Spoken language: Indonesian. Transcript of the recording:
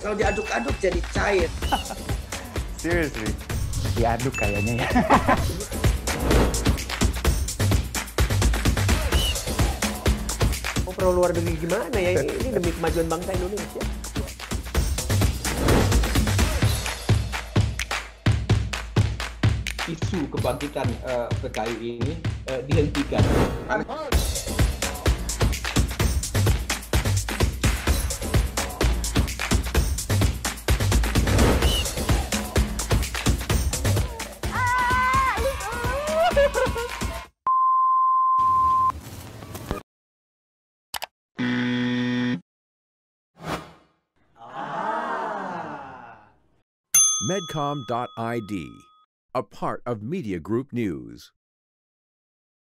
Kalau diaduk-aduk jadi cair. Seriously? Diaduk kayaknya ya. Oh, perlu luar negeri gimana ya? Ini demi kemajuan bangsa Indonesia. Isu kebangkitan PKI ini dihentikan. Medcom.id, a part of Media Group News.